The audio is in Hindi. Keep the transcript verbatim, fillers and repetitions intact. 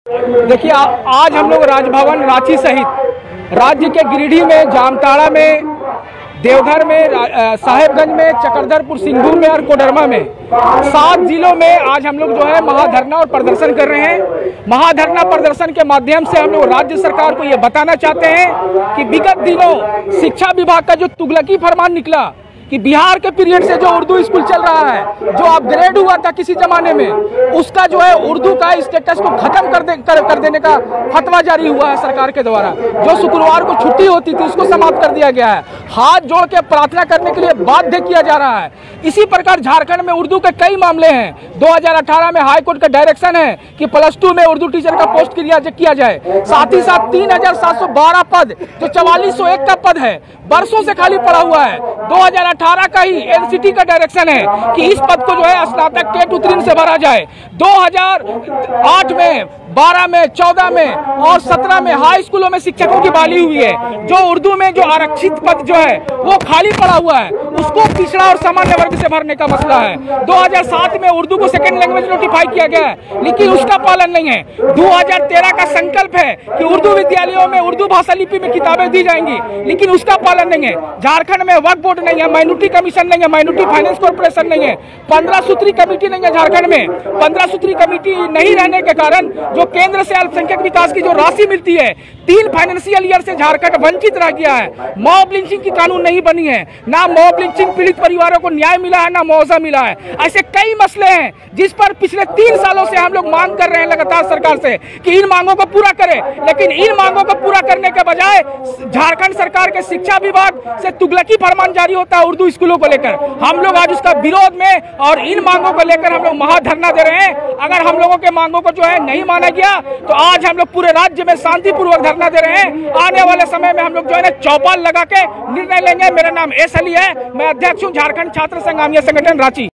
देखिए, आज हम लोग राजभवन रांची सहित राज्य के गिरिडीह में, जामताड़ा में, देवघर में, साहेबगंज में, चक्रधरपुर, सिंगूर में और कोडरमा में सात जिलों में आज हम लोग जो है महाधरना और प्रदर्शन कर रहे हैं। महाधरना प्रदर्शन के माध्यम से हम लोग राज्य सरकार को ये बताना चाहते हैं कि विगत दिनों शिक्षा विभाग का जो तुगलकी फरमान निकला कि बिहार के पीरियड से जो उर्दू स्कूल चल रहा है, जो अपग्रेड हुआ था किसी जमाने में, उसका जो है उर्दू का स्टेटस को खत्म कर, दे, कर, कर देने का फतवा जारी हुआ है सरकार के द्वारा। जो शुक्रवार को छुट्टी होती थी उसको समाप्त कर दिया गया है। हाथ जोड़ के प्रार्थना करने के लिए बाध्य किया जा रहा है। इसी प्रकार झारखंड में उर्दू के कई मामले हैं। दो हजार अठारह में हाईकोर्ट का डायरेक्शन है कि प्लस टू में उर्दू टीचर का पोस्ट किया जाए। साथ ही साथ तीन हजार सात सौ बारह पद जो चवालीस सौ एक का पद है बरसों से खाली पड़ा हुआ है। दो हजार अठारह का ही एनसीटी का डायरेक्शन है कि इस पद को जो है स्नातक टेट उत्तीर्ण से भरा जाए। दो हजार आठ में, बारह में, चौदह में और सत्रह में हाई स्कूलों में शिक्षकों की बहाली हुई है। जो उर्दू में जो आरक्षित पद जो है वो खाली पड़ा हुआ है, उसको पिछड़ा और सामान्य वर्ग से भरने का मसला है। दो हजार सात में उर्दू को सेकेंड लैंग्वेज नोटिफाई किया गया है, लेकिन उसका पालन नहीं है। दो हजार तेरह का संकल्प है कि उर्दू विद्यालयों में उर्दू भाषा लिपि में किताबें दी जाएंगी, लेकिन उसका पालन नहीं है। झारखंड में वक्फ बोर्ड नहीं है, माइनॉरिटी कमीशन नहीं है, माइनॉरिटी फाइनेंस कॉर्पोरेशन नहीं है, पंद्रह सूत्री कमेटी नहीं है झारखंड में। पंद्रह सूत्री कमेटी नहीं रहने के कारण जो केंद्र से अल्पसंख्यक विकास की जो राशि मिलती है, तीन फाइनेंशियल ईयर से झारखंड वंचित रह गया है। मॉब लिंचिंग की कानून नहीं बनी है, ना मॉब लिंचिंग पीड़ित परिवारों को न्याय मिला है, ना मुआवजा मिला है। ऐसे कई मसले हैं जिस पर पिछले तीन सालों से हम लोग मांग कर रहे हैं लगातार सरकार से कि इन मांगों को पूरा करे, लेकिन इन मांगों को पूरा करने के बजाय झारखंड सरकार के शिक्षा विभाग से तुगलकी फरमान जारी होता है उर्दू स्कूलों को लेकर। हम लोग आज उसका विरोध में और इन मांगों को लेकर हम लोग महाधरना दे रहे हैं। अगर हम लोगों के मांगों को जो है नहीं माना गया तो आज हम लोग पूरे राज्य में शांतिपूर्वक धरना दे रहे हैं। आने वाले समय में हम लोग जो है ना चौपाल लगा के निर्णय लेंगे। मेरा नाम एस अली है, मैं अध्यक्ष हूँ झारखंड छात्र संघ आमिया संगठन रांची।